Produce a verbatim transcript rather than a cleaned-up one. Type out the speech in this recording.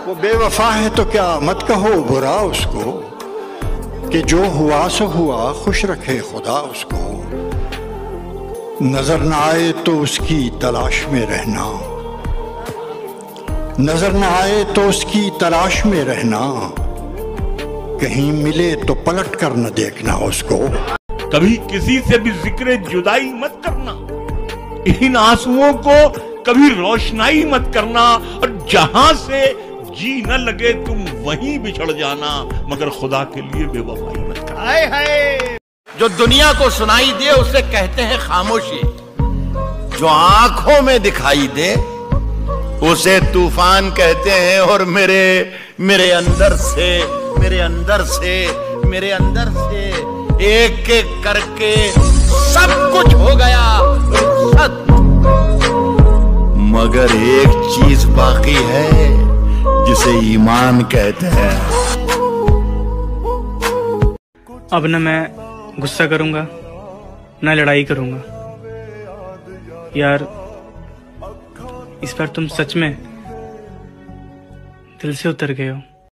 वो बेवफा है तो क्या मत कहो बुरा उसको, कि जो हुआ सो हुआ खुश रखे खुदा उसको। नजर न आए तो उसकी तलाश में रहना, नजर न आए तो उसकी तलाश में रहना, कहीं मिले तो पलट कर न देखना उसको। कभी किसी से भी जिक्र जुदाई मत करना, इन आंसुओं को कभी रोशनाई मत करना, और जहां से जी न लगे तुम वहीं बिछड़ जाना, मगर खुदा के लिए बेवफाई मत करना। हाय हाय, जो दुनिया को सुनाई दे उसे कहते हैं खामोशी, जो आंखों में दिखाई दे उसे तूफान कहते हैं। और मेरे मेरे अंदर से मेरे अंदर से मेरे अंदर से एक एक करके सब कुछ हो गया सत, मगर एक चीज बाकी है जिसे ईमान कहते हैं। अब न मैं गुस्सा करूंगा न लड़ाई करूंगा। यार इस बार तुम सच में दिल से उतर गए हो।